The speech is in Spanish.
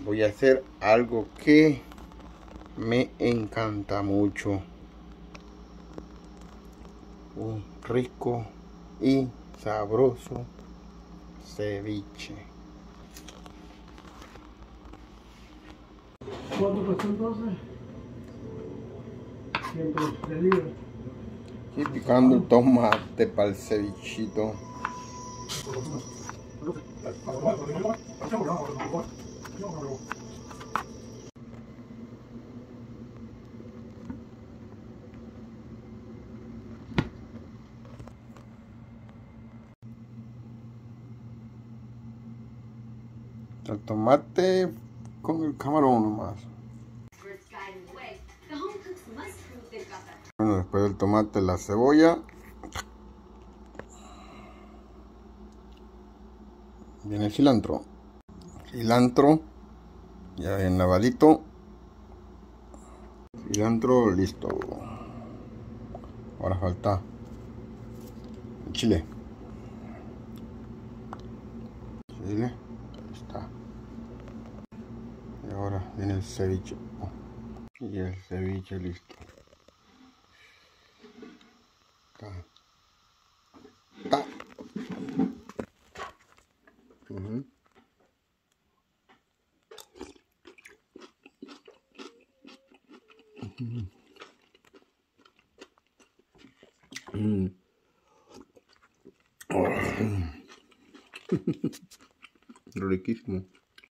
voy a hacer algo que me encanta mucho. Un rico y sabroso ceviche. ¿Cuánto costó entonces? 103 libras. Y picando el tomate para el cevichito. El tomate con el camarón nomás. Bueno, después del tomate, la cebolla. Viene el cilantro. Cilantro ya bien lavadito. Cilantro listo. Ahora falta el chile. Chile, ahí está. Y ahora viene el ceviche. Y el ceviche listo. Ta. Ta. Riquísimo.